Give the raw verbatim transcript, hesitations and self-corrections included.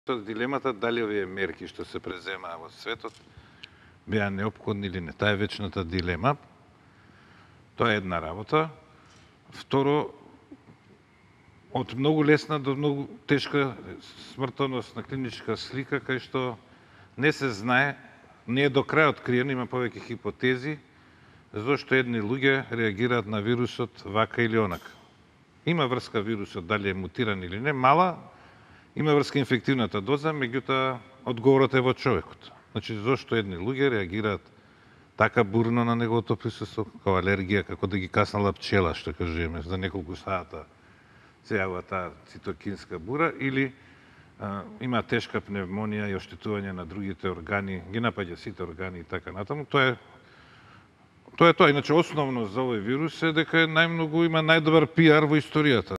Дилемата дали овие мерки што се преземаа во светот беа неопходни или не. Таа е вечната дилема. Тоа е една работа. Второ, од многу лесна до многу тешка смртоносна клиничка слика, кај што не се знае, не е до крај откриено, има повеќе хипотези, зошто едни луѓе реагираат на вирусот вака или онака. Има врска вирусот, дали е мутиран или не, мала, има врска инфективната доза, меѓутоа одговорот е во човекот. Значи, зошто едни луѓе реагираат така бурно на неговото присуство, како алергија, како да ги каснала пчела, што кажеме, за неколку сата се јавува таа цитокинска бура, или а, има тешка пневмонија и оштетување на другите органи, ги напаѓа сите органи и така натаму. Тоа е Тоа е тоа. Иначе, основно за овој вирус е дека е најмногу има најдобар пиар во историјата.